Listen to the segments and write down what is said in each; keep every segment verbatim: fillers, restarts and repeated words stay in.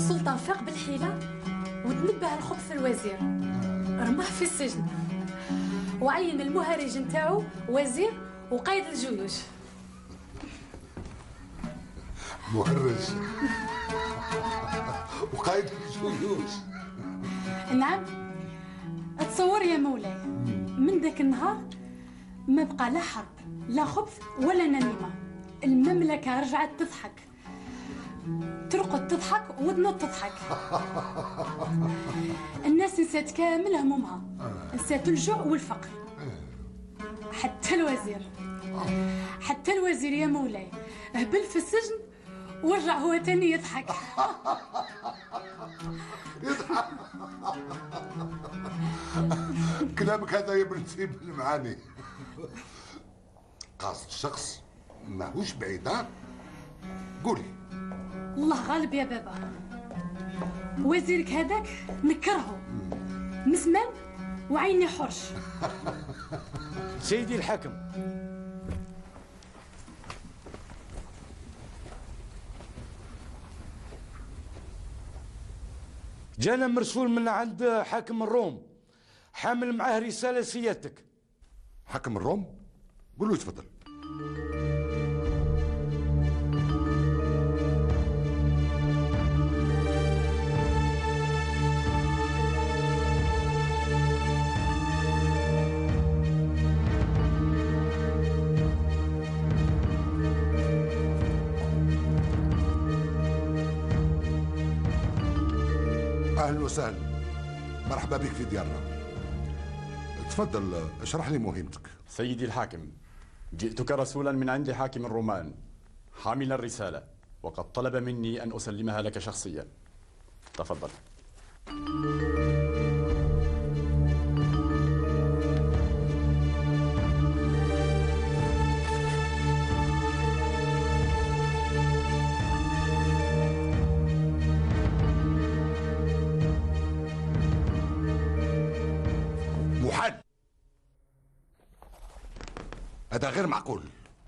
السلطان فاق بالحيلة وتنبه الخبث الوزير، رماه في السجن وعين المهرج نتاعو وزير وقايد الجيوش. مهرج وقايد الجيوش؟ نعم. اتصور يا مولاي من ذاك النهار ما بقى لا حرب لا خبث ولا نميمة، المملكة رجعت تضحك، ترقد تضحك وتنط تضحك. الناس نسات كامل همومها، نسات الجوع والفقر. حتى الوزير حتى الوزير يا مولاي هبل في السجن ورجع هو تاني يضحك. يضحك. كلامك هذا يا بنتي بالمعاني. قاصد الشخص ماهوش بعيد. ها قولي. الله غالب يا بابا، وزيرك هذاك نكرهه، مسمم وعيني حرش. سيدي الحاكم، جانا مرسول من عند حاكم الروم حامل معاه رسالة سيادتك. حاكم الروم؟ قول له تفضل. اهلا وسهلا، مرحبا بك في ديارنا. تفضل اشرح لي مهمتك. سيدي الحاكم، جئتك رسولا من عند حاكم الرومان حاملا الرسالة، وقد طلب مني أن أسلمها لك شخصيا. تفضل. محال، هذا غير معقول.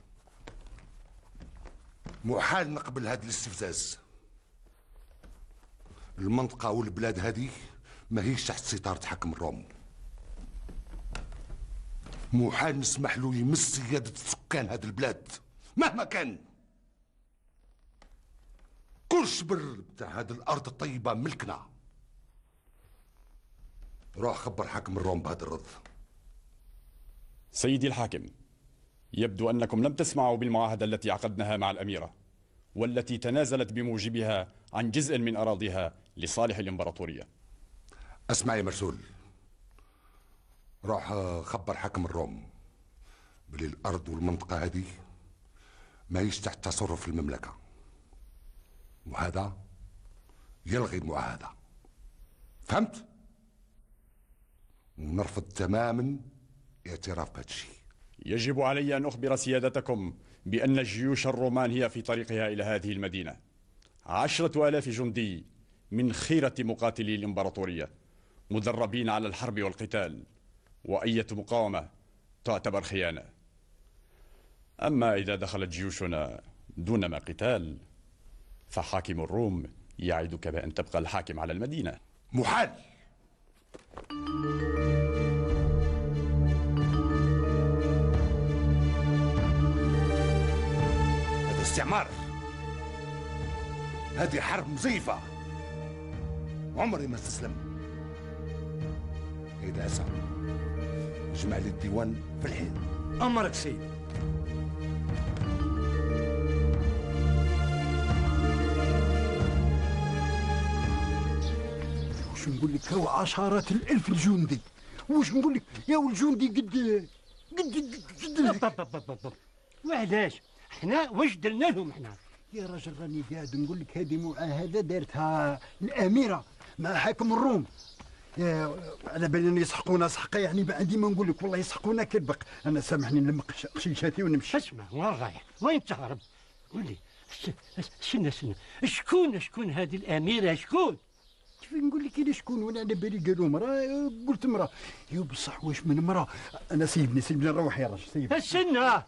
محال نقبل هذا الاستفزاز. المنطقة والبلاد هذه ما هيش تحت سيطرة حاكم الروم. محال نسمح له يمس سيادة سكان هذه البلاد مهما كان. كل شبر بتاع هذه الأرض الطيبة ملكنا. روح خبر حاكم الروم بهذا الرد. سيدي الحاكم، يبدو أنكم لم تسمعوا بالمعاهدة التي عقدناها مع الأميرة، والتي تنازلت بموجبها عن جزء من أراضيها لصالح الإمبراطورية. اسمع يا مرسول، روح خبر حاكم الروم بلي الأرض والمنطقة هذه ما هيش تحت تصرف المملكة، وهذا يلغي المعاهدة. فهمت؟ ونرفض تماما اعتراف بهذا الشيء. يجب علي أن أخبر سيادتكم بأن الجيوش الرومان هي في طريقها إلى هذه المدينة، عشرة آلاف جندي من خيرة مقاتلي الإمبراطورية، مدربين على الحرب والقتال، وأية مقاومة تعتبر خيانة. أما إذا دخلت جيوشنا دون ما قتال، فحاكم الروم يعدك بأن تبقى الحاكم على المدينة. محال. هذا استعمار، هذه حرب مزيفة، عمري ما استسلم. إذا أسع اجمع لي الديوان في الحين. أمرك سيدي. واش نقول لك، هو عشرات الالف الجندي. واش نقول لك يا والجندي قد قد قد وعلاش حنا واش درنا لهم حنا؟ يا راجل راني قاعد نقول لك هذه معاهده دارتها الاميره مع حاكم الروم. على بالي يسحقونا سحقه، يعني ما عندي ما نقول لك، والله يسحقونا كالبق. انا سامحني نلمق خشيشاتي ونمشي. اسمع، وين رايح؟ وين تهرب؟ قول لي سنة سنة شكون شكون هذه الاميره؟ شكون؟ كيف نقول لك انا شكون وانا على بالي قالوا مراه، قلت مراه. يو بصح واش من مراه؟ انا سيبني سيبني نروح يا راجل سيبني. استنى،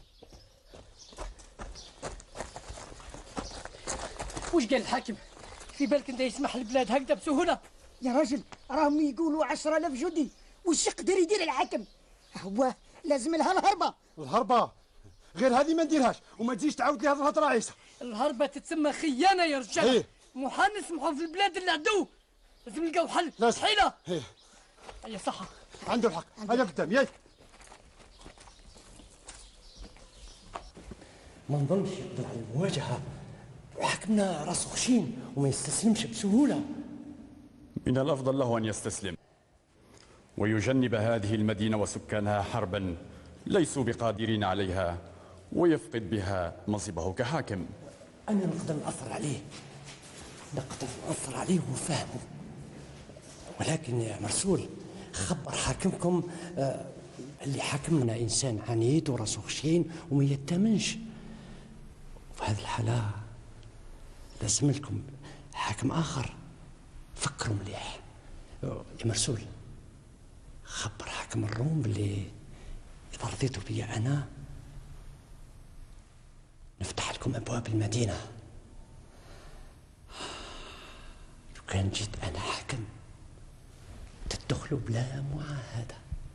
واش قال الحاكم؟ في بالك انت يسمح البلاد هكذا بسهوله؟ يا راجل راهم يقولوا عشرة آلاف جندي، وش يقدر يدير الحاكم؟ هو لازم لها الهربه. الهربه غير هذه ما نديرهاش، وما تجيش تعاود لي هذه الهضره عيسى. الهربه تتسمى خيانه يا رجال. إيه؟ محال نسمحوا في البلاد العدو، لازم نلقاو حل. لازم. حيله. إيه؟ هيا صحه. عنده الحق. هذا قدام ياك. ما نظنش يقدر على المواجهه، وحكمنا راسه خشين وما يستسلمش بسهوله. من الأفضل له أن يستسلم ويجنب هذه المدينة وسكانها حربا ليسوا بقادرين عليها، ويفقد بها منصبه كحاكم. أنا نقدر نأثر عليه، نقدر نأثر عليه وفهمه، ولكن يا مرسول خبر حاكمكم آه اللي حاكمنا إنسان عنيد وراسه خشين وما يتمنش. وفي هذه الحالة لازم لكم حاكم آخر. فكروا مليح يا مرسول، خبر حاكم الروم باللي إذا رضيتوا بيا أنا نفتح لكم أبواب المدينة. لو كان جيت أنا حاكم تدخلوا بلا معاهدة.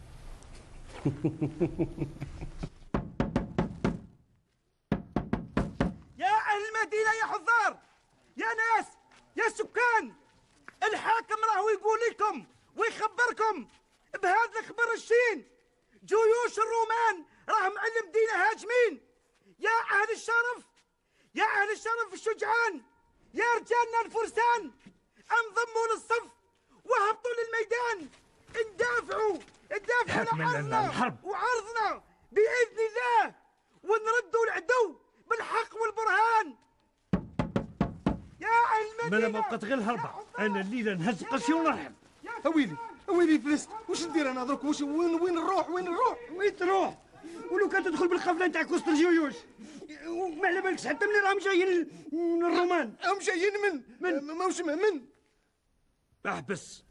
يا أهل المدينة يا حضار، يا ناس، يا سكان، الحاكم راهو يقول لكم ويخبركم بهذا الخبر الشين. جيوش الرومان راهم على المدينة هاجمين. يا أهل الشرف، يا أهل الشرف الشجعان، يا رجالنا الفرسان، انضموا للصف وهبطوا للميدان. اندافعوا اندافعوا على عرضنا وعرضنا بإذن الله، ونردوا العدو بالحق والبرهان. يا أهل المدينة ما بقت غير الهربة، أنا الليلة نهز قرشي ونرحب. اويلي اويلي فلست، واش ندير انا درك؟ واش وين وين نروح وين نروح؟ وين تروح؟ ولو كان تدخل بالقفله نتاع وسط الجيوش، وما على بالكش حتى من راهم جايين من الرومان. هم جايين من من ماوش من احبس،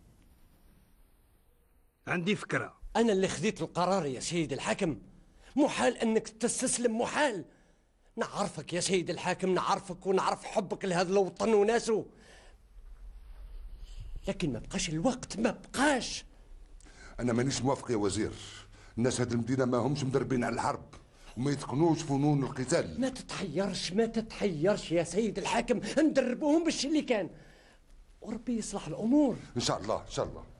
عندي فكره. أنا اللي خذيت القرار يا سيد الحاكم، محال أنك تستسلم، محال. نعرفك يا سيد الحاكم، نعرفك ونعرف حبك لهذا الوطن وناسه، لكن ما بقاش الوقت، ما بقاش. انا مانيش موافق يا وزير. الناس هاد المدينه ما همش مدربين على الحرب وما يتقنوش فنون القتال. ما تتحيرش ما تتحيرش يا سيد الحاكم، ندربوهم بالشي اللي كان، وربي يصلح الامور ان شاء الله ان شاء الله.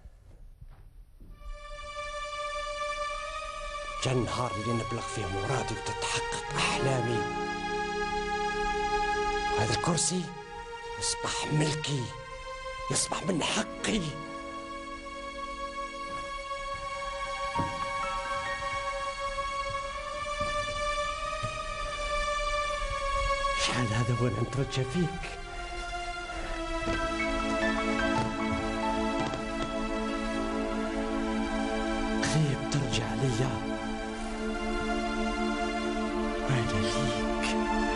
جا النهار اللي نبلغ فيه مرادي وتتحقق احلامي، وهذا الكرسي يصبح ملكي، يصبح من حقي. شحال هذا وانا نترجى فيك، غيب ترجع ليا وانا ليك.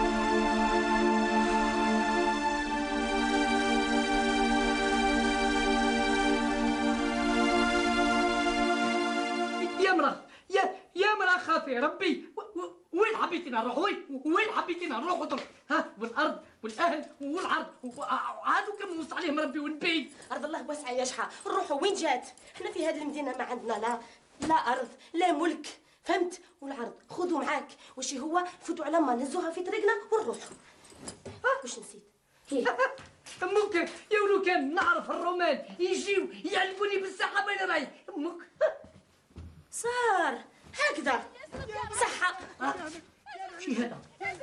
يا مرا يا يا مرا خافي ربي، وين حبيتي نروح؟ وين وين حبيتي نروح؟ ودرك ها، والارض والاهل والعرض هادو كم وصى عليهم ربي ونبي. ارض الله واسعه يا شحا، نروحوا وين جات؟ احنا في هذه المدينه ما عندنا لا لا ارض لا ملك، فهمت؟ والعرض خذوا معاك، وش هو فوتوا على ما نزوها في طريقنا ونروحوا. ها وش نسيت؟ هي ممكن يا ولو كان نعرف الرومان يجيو يعلموني بالساحه بين راي امك. صار هكذا صحة. شي هذا؟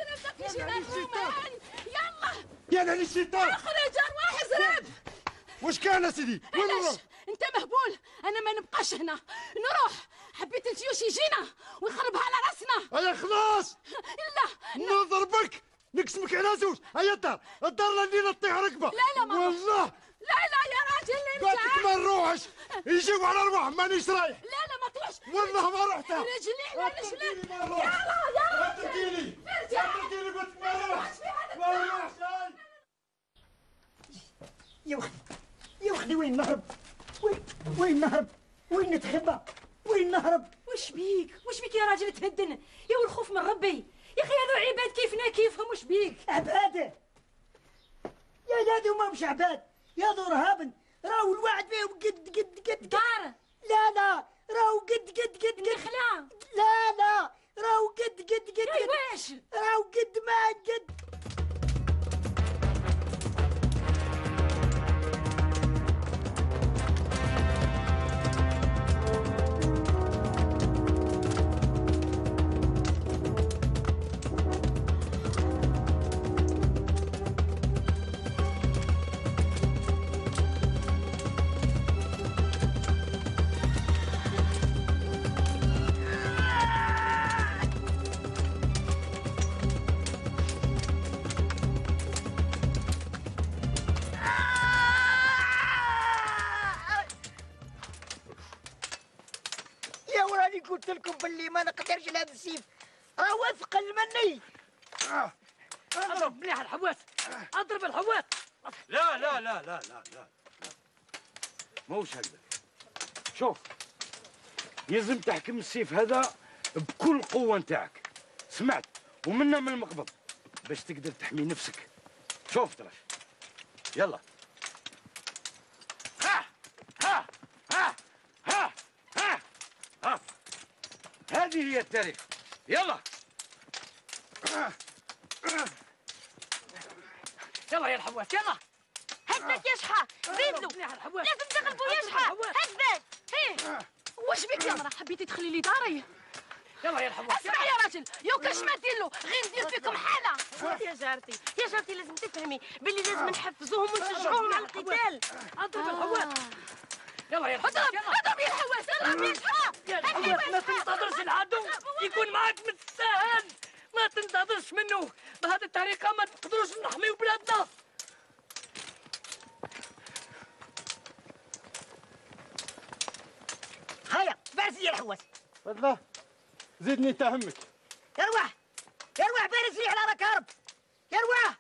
يا علي الشيطان، اخرج ارواح زراب. واش كان سيدي؟ وين نروح؟ انت مهبول، انا ما نبقاش هنا، نروح. حبيت الجيوش يجينا ونخربها على راسنا. هيا خلاص، لا نضربك نقسمك على زوج. هيا الدار الدار اللي نطيح ركبه. لا لا ما والله لا لا يا راجل قلت لك ما نروحش، يجيو على ارواح مانيش رايح. لا لا ما تروحش. والله ما رحت. رجلي رجلي يلا يلا اتركيني اتركيني، قلت ما نروحش ما نروحش. يا وخي يا وخي وين نهرب؟ وين وين نهرب؟ وين نتخبى؟ وين نهرب؟ وش بيك وش بيك يا راجل تهدن؟ يا والخوف من ربي يا اخي، هذو عباد كيفنا كيفهم. وش بيك؟ عباده يا هذو ما مش عباد يا ذو رهابن، راهو الواحد فيهم قد قد قد دار. لا لا راهو قد قد قد قد نخلع. لا لا راهو قد قد قد يا واش راهو قد ما قد. قلت لكم باللي ما نقدرش لهذا السيف، راهو اثقل مني. اضرب مليح الحواس، اضرب الحواس. لا لا لا لا لا لا موش هكذا. شوف يلزم تحكم السيف هذا بكل قوة نتاعك، سمعت؟ ومنا من المقبض باش تقدر تحمي نفسك. شوف ترى يلا. ها ها ها ها ها ها هذه هي التاريخ. يلا يلا يا الحواس يلا. هثبت يا شحا، زيد له لازم تغلبوا يا شحا. هثبت. هيه واش بك يا مرا، حبيتي تخلي لي داري؟ يلا يا الحواس. اسمع يا راجل، يو كاش ما دير له غير ندير فيكم حاله. يا جارتي يا جارتي لازم تفهمي باللي لازم نحفزوهم ونشجعوهم على القتال. اضرب الحواس. يلا يا الحواس. اضرب اضرب يا الحواس، اضرب يا شحا. يا الحواس ما تنتظرش العدو يكون معاك متساهل، ما تنتظرش منه. بهذه الطريقة ما تقدروش نحميو بلادنا. هيا بارز لي الحواس. والله زيدني تهمك. يروح يروح بارز لي على راك هرب. يروح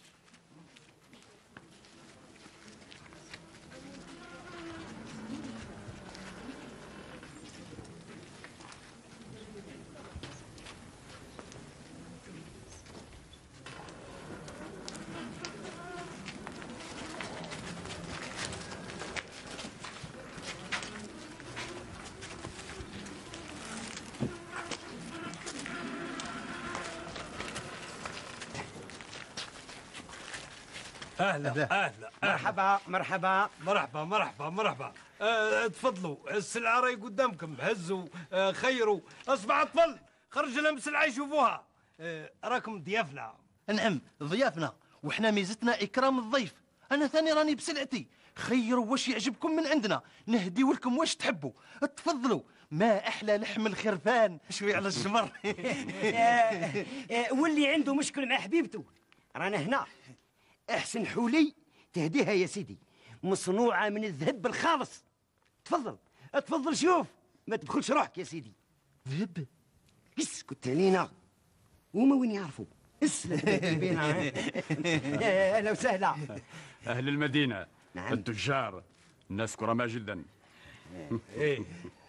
اهلا اهلا مرحبا مرحبا مرحبا مرحبا مرحبا. أه تفضلوا السلعه راهي قدامكم، هزوا أه خيروا. اصبع طفل خرج لهم السلعه يشوفوها. أه راكم ضيافنا. نعم ضيافنا، وحنا ميزتنا اكرام الضيف. انا ثاني راني بسلعتي، خيروا واش يعجبكم من عندنا، نهديو لكم واش تحبوا. تفضلوا، ما احلى لحم الخرفان شوي على الجمر. واللي عنده مشكل مع حبيبته رانا هنا. احسن حولي تهديها يا سيدي، مصنوعه من الذهب الخالص. تفضل تفضل شوف، ما تبخلش روحك يا سيدي. ذهب؟ اسكت علينا، وما وين يعرفوا. اسلك بينا. اهلا وسهلا. اهل المدينه. نعم. التجار الناس كرماء جدا. ايه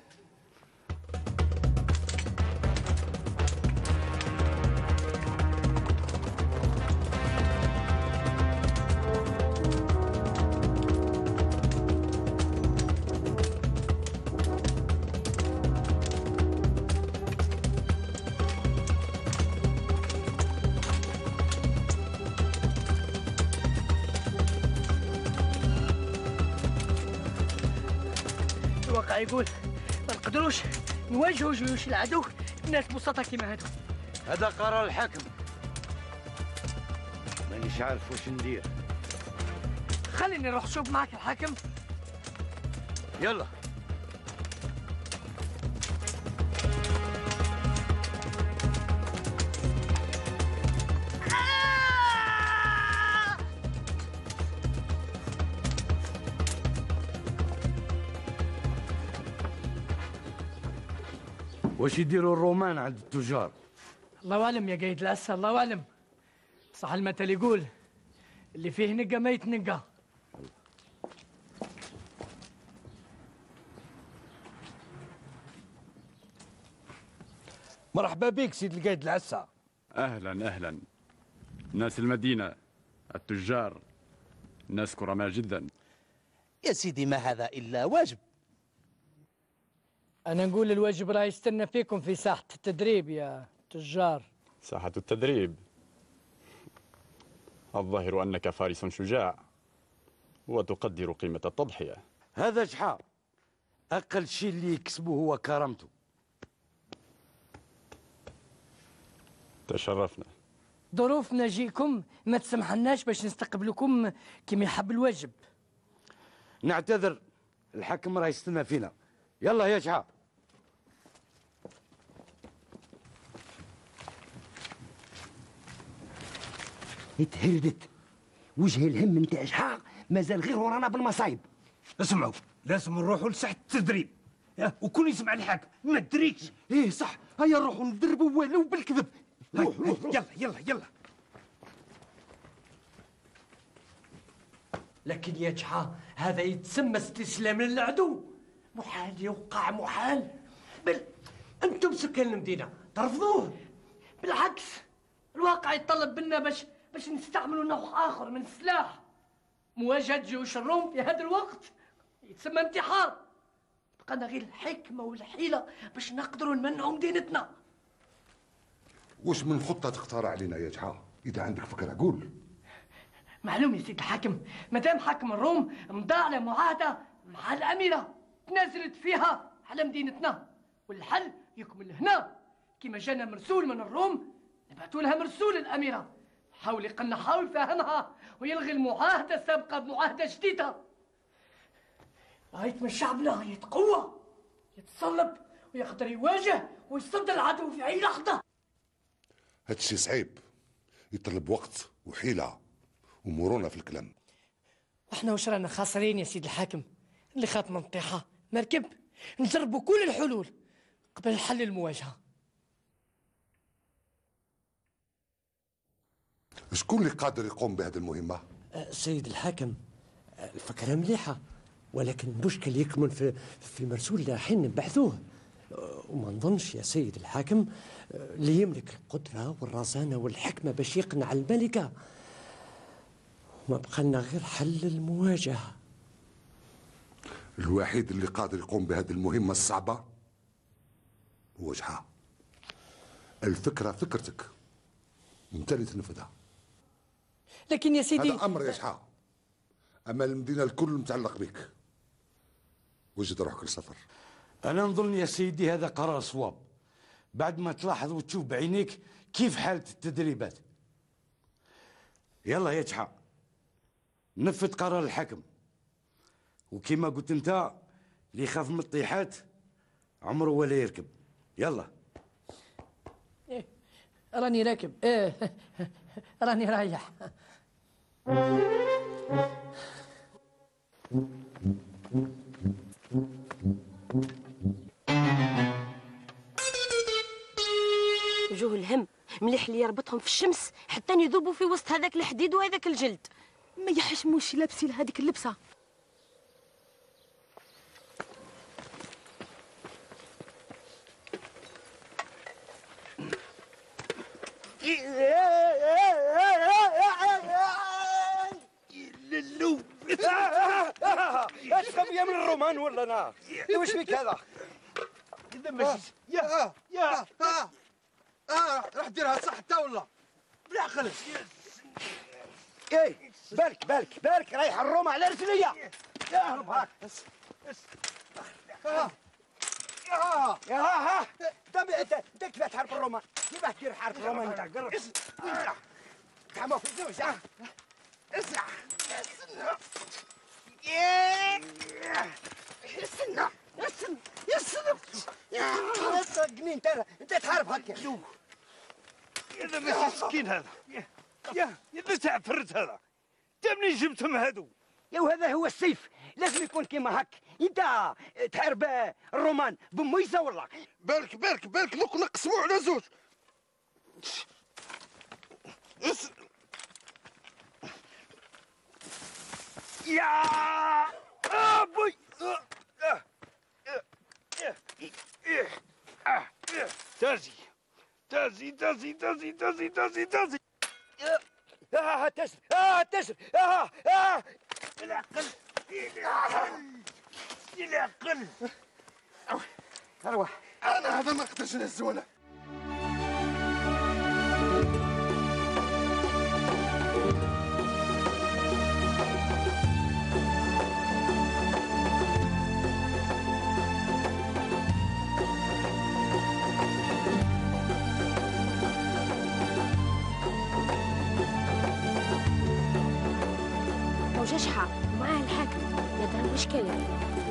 الواقع يقول ما نقدروش نواجهوا جيوش العدو الناس بسطة كيما هادو. هذا قرار الحاكم، مانيش عارف واش ندير. خليني نروح نشوف معك الحاكم. يلا واش يديروا الرومان عند التجار؟ الله اعلم يا قايد العسى، الله اعلم. صح المثل يقول اللي فيه نقه ما يتنقى. مرحبا بك سيد القايد العسى. اهلا اهلا. ناس المدينه التجار الناس كرماء جدا. يا سيدي ما هذا إلا واجب. أنا نقول الواجب راه يستنى فيكم في ساحة التدريب يا تجار. ساحة التدريب؟ الظاهر أنك فارس شجاع وتقدر قيمة التضحية. هذا جحا أقل شيء اللي يكسبه هو كرامته. تشرفنا. ظروفنا جيكم ما تسمحلناش باش نستقبلكم كما يحب الواجب. نعتذر، الحكم راه يستنى فينا. يلا يا جحا. اتهردت وجه الهم نتاع جحا مازال غير ورانا بالمصايب. اسمعوا، لازم نروحوا لساحة التدريب وكل يسمع الحاكم ما تدريكش. ايه صح، هيا نروحوا ندربوا ولو بالكذب. روح روح يلا يلا يلا. لكن يا جحا هذا يتسمى استسلام للعدو. محال يوقع، محال. بل انتم سكان المدينه ترفضوه. بالعكس الواقع يتطلب منا باش باش نستعملوا نوع اخر من السلاح. مواجهه جيوش الروم في هذا الوقت يتسمى انتحار. بقانا غير الحكمه والحيله باش نقدروا نمنعوا مدينتنا. وش من خطه تختار علينا يا جحا؟ اذا عندك فكره قول. معلوم يا سيد الحاكم، مادام حاكم الروم مضى على معاهده مع الاميره تنازلت فيها على مدينتنا، والحل يكمل هنا. كما جانا مرسول من الروم نبعثوا لها مرسول الاميره حاول يقنع حاول فهمها ويلغي المعاهده السابقه بمعاهده جديده. رايت من شعبنا يتقوى يتصلب ويقدر يواجه ويصد العدو في اي لحظه. هادشي صعيب، يطلب وقت وحيله ومرونه في الكلام. واحنا واش رانا خاسرين يا سيد الحاكم؟ اللي خاطنا نطيحه مركب. نجربوا كل الحلول قبل حل المواجهه. شكون اللي قادر يقوم بهذه المهمه؟ أه سيد الحاكم، الفكره مليحه ولكن المشكل يكمن في في المرسول اللي رايحين نبعثوه. وما نظنش يا سيد الحاكم اللي يملك القدره والرزانه والحكمه باش يقنع الملكه. وما بقى لنا غير حل المواجهه. الوحيد اللي قادر يقوم بهذه المهمه الصعبه هو جحا. الفكره فكرتك، انت اللي تنفذها. لكن يا سيدي هذا امر يا جحا، اما المدينه الكل متعلق بك. وجد روحك للسفر. انا نظن يا سيدي هذا قرار صواب بعد ما تلاحظ وتشوف بعينيك كيف حالة التدريبات. يلا يا جحا نفذ قرار الحكم، وكما قلت انت اللي يخاف من الطيحات عمره ولا يركب. يلا. إيه راني راكب. إيه راني رايح. وجوه الهم مليح اللي يربطهم في الشمس حتى يذوبوا في وسط هذاك الحديد وهذاك الجلد. ما يحشموش لابسين هذيك اللبسه. للو ايش خبيه من الرومان ولا انا؟ واش فيك هذا؟ اذا ماشي يا يا اه اه راح ديرها صح حتى ولا بالعقل. ايه بالك بالك بالك رايح الروم على رجليا. يا هرب هاك بس بس اه يا يا ها ها انت انت كيف تحارب الرومان؟ كيف دير حرب الرومان انت؟ قرب تعموا في الزوج. ها اسمع استنى استنى استنى يا صدقني انت انت تحارب هكا. هذا ماشي سكين هذا. يا يا تاع فرد هذا. انت منين جبتهم هادو؟ يا وهذا هو السيف، لازم يكون كيما هك. انت تحارب الرومان بميزه ولا؟ بالك بالك بالك دوك نقسموا على زوج. اس يا ابوي تازي تازي تازي تازي تازي تازي تازي اه تسر اه تسر اه اه العقل العقل اروح. انا هذا ما نقدرش نهزو انا. وجشحة معاه الحاكم يا ترى وش كاين؟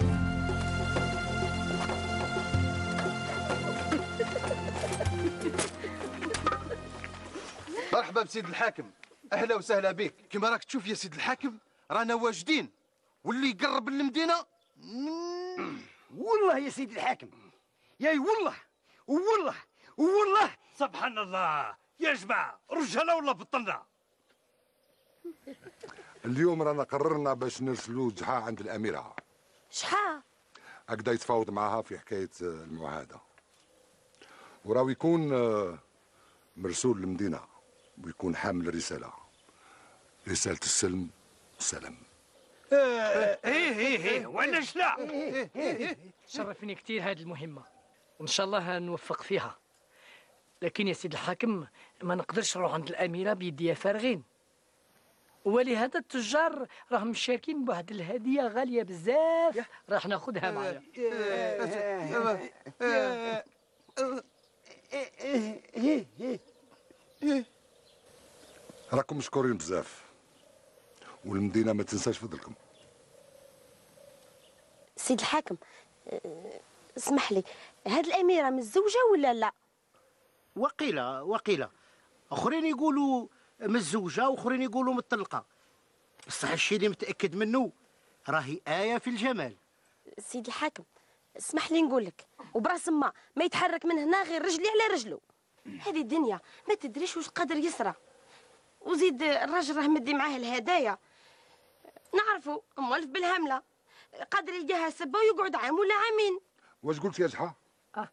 مرحبا بسيد الحاكم، اهلا وسهلا بك. كما راك تشوف يا سيد الحاكم رانا واجدين، واللي يقرب للمدينه والله يا سيد الحاكم ياي والله والله والله. سبحان الله يا جماعه، رجاله ولا بطلنا؟ اليوم رانا قررنا باش نرسلوا جحا عند الاميره. شحا هكذا يتفاوض معها في حكايه المعاهده، وراو يكون مرسول للمدينه ويكون حامل رساله رساله السلم والسلام. ايه ايه ايه وعلاش لا؟ شرفني كثير هذه المهمه وان شاء الله نوفق فيها، لكن يا سيد الحاكم ما نقدرش نروح عند الاميره بيديا فارغين، ولهذا التجار راهم مشاركين بواحد الهديه غاليه بزاف راح ناخذها معايا. راكم مشكورين بزاف، والمدينه ما تنساش فضلكم. سيد الحاكم اسمح لي، هاد الاميره متزوجه ولا لا؟ وقيله وقيله، اخرين يقولوا متزوجه واخرين يقولوا مطلقه، بصح الشيء اللي متاكد منه راهي ايه في الجمال. سيد الحاكم اسمح لي نقول لك، وبراس ما ما يتحرك من هنا غير رجلي على رجله. هذه الدنيا ما تدريش واش قادر يسرى، وزيد الراجل راه مدي معاه الهدايا نعرفوا مولف بالهمله، قادر يلقاها سبه ويقعد عام ولا عامين. واش قلت يا جحا؟ اه,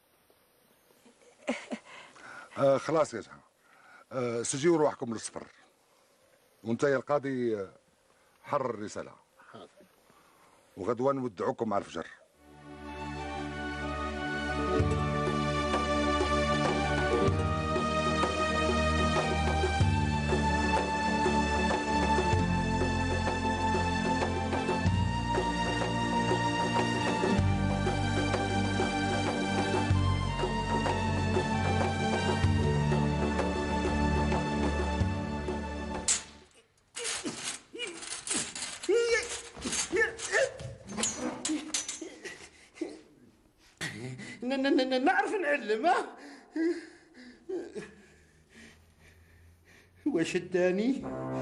آه خلاص يا جحا، آه سجيوا روحكم للسفر، وانت يا القاضي حرر الرساله، وغدوه نودعوكم مع الفجر. نعرف نعلم. ها واش الثاني؟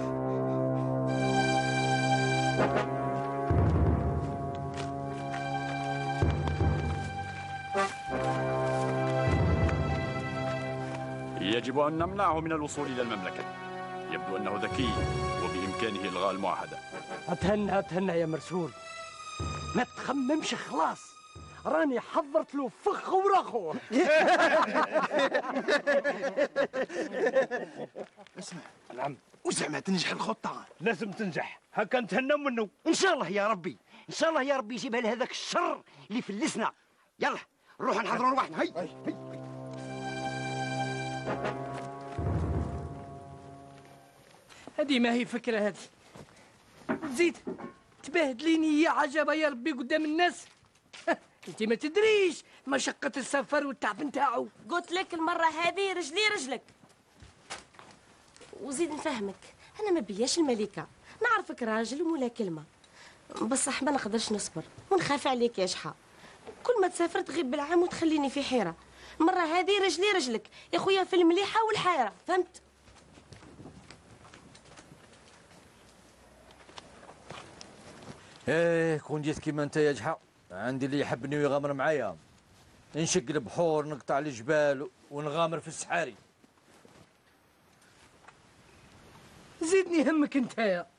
يجب أن نمنعه من الوصول إلى المملكة. يبدو أنه ذكي وبإمكانه إلغاء المعاهدة. اتهنى اتهنى يا مرسول، ما تخممش خلاص، راني حضرت له فخ ورخو. اسمع نعم، وزعما تنجح الخطه؟ لازم تنجح، هكا نتهنى منه. ان شاء الله يا ربي، ان شاء الله يا ربي يجيبها لهذاك الشر اللي فلسنا. يلا نروحوا نحضروا رواحنا. هي هي, هي. هذه ما هي فكره هذه، زيد تبهدليني يا عجبه يا ربي قدام الناس. انت ما تدريش مشقه السفر والتعب نتاعو. قلت لك المره هذه رجلي رجلك. وزيد نفهمك، انا ما بياش الملكه، نعرفك راجل ولا كلمه، بصح ما نقدرش نصبر ونخاف عليك يا شحا. كل ما تسافر تغيب بالعام وتخليني في حيره. المره هذه رجلي رجلك يا خويا، في المليحه والحيره، فهمت؟ ايه كون جيت كيما انت يا جحا، عندي اللي يحبني ويغامر معايا، نشق البحور نقطع الجبال ونغامر في السحاري. زيدني همك انت يا